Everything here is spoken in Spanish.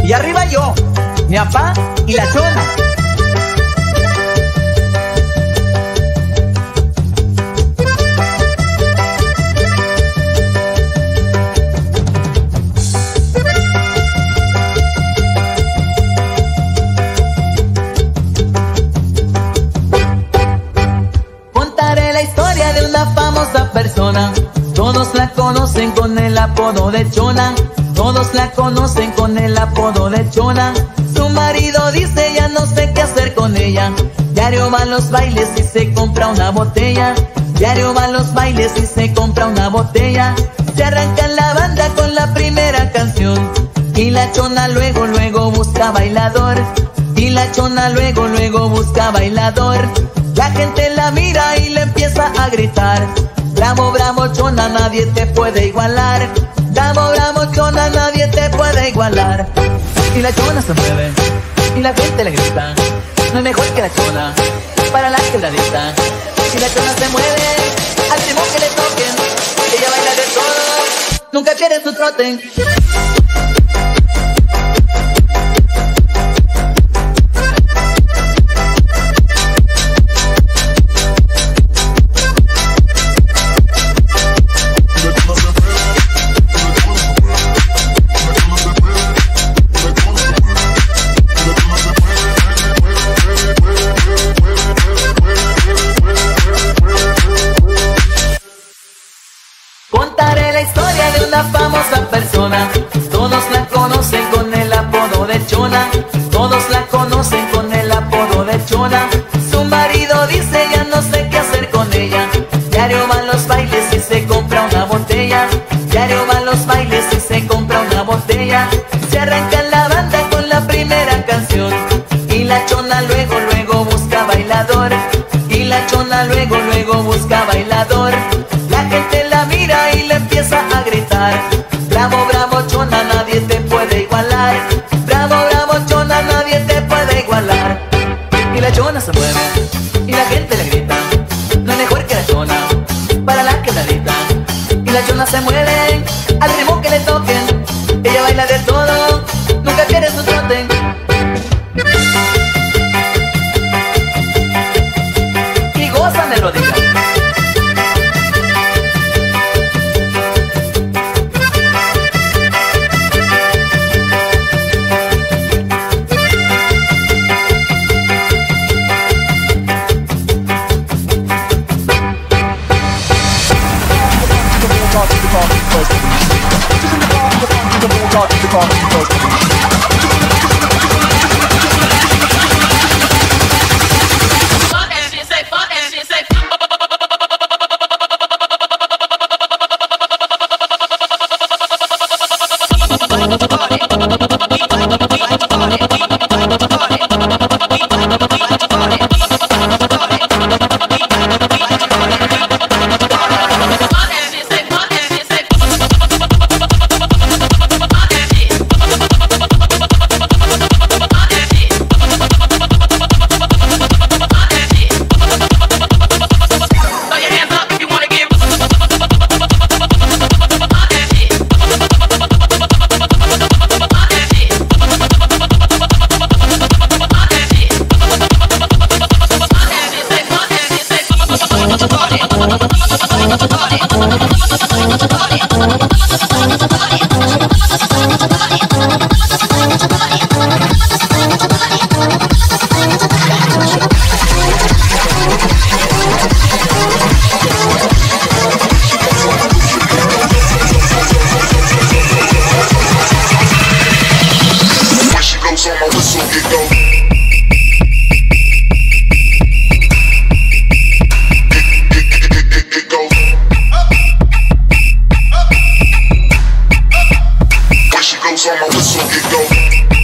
Y arriba yo, mi papá y la chona. Contaré la historia de una famosa persona. Todos la conocen con el apodo de Chona. Todos la conocen con el apodo de Chona. Su marido dice ya no sé qué hacer con ella. Diario va a los bailes y se compra una botella. Diario va a los bailes y se compra una botella. Se arranca la banda con la primera canción. Y la Chona luego, luego busca bailador. Y la Chona luego, luego busca bailador. La gente la mira y le empieza a gritar: bravo, bravo Chona, nadie te puede igualar. Bravo, bravo Chona, nadie te puede igualar. Y la Chona se mueve y la gente le grita: no es mejor que la Chona para la quebradita. Y la Chona se mueve al ritmo que le toquen. Ella baila de todo, nunca pierde su trote. Contaré la historia de una famosa persona. Todos la conocen con el apodo de Chona. Todos la conocen con el apodo de Chona. Su marido dice ya no sé qué hacer con ella. Diario va a los bailes y se compra una botella. Diario va a los bailes y se compra una botella. Se arranca la banda con la primera canción. Y la Chona luego, luego busca bailador. Y la Chona luego, luego busca bailador. La gente la mira y le empieza a gritar: bravo, bravo Chona, nadie te puede igualar. Bravo, bravo Chona, nadie te puede igualar. Y la Chona se mueve y la gente le grita: no es mejor que la Chona para la quebradita. Y la Chona se mueve al ritmo que le toquen. Ella baila de todo, nunca pierde su trote. Y goza melodía. On my whistle, it go.